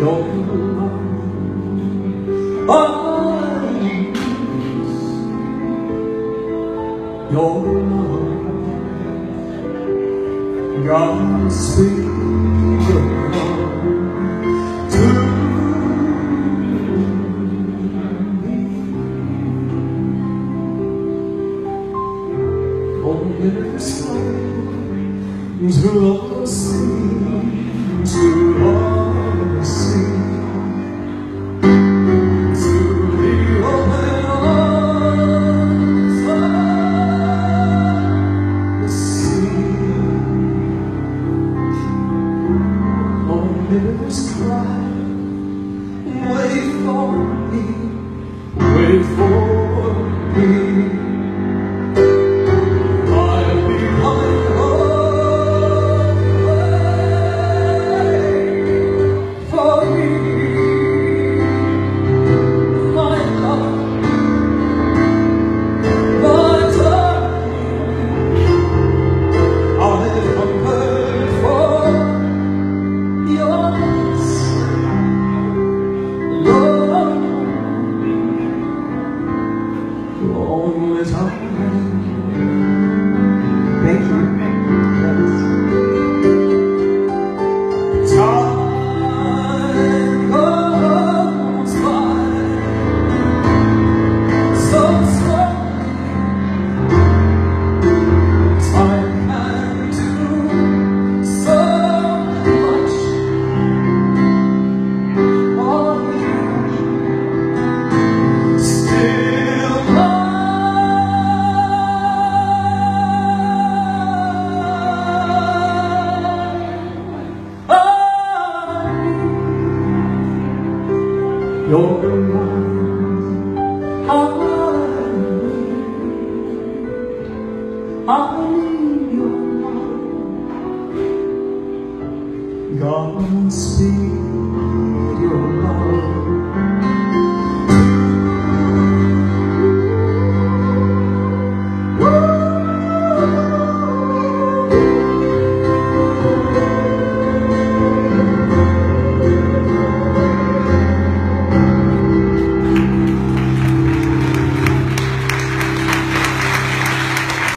your love. I need your love. God, speak your love to me. Oh, the sky, to the sea, to the sea. Rivers cry, wait for me, wait for me. I'll be coming home, wait for me. My love, my darling, I'll have hungered for yours, Lord, only time. Thank you. Time goes by so slowly. Time can do so much. Still your love, I need your love. God, speak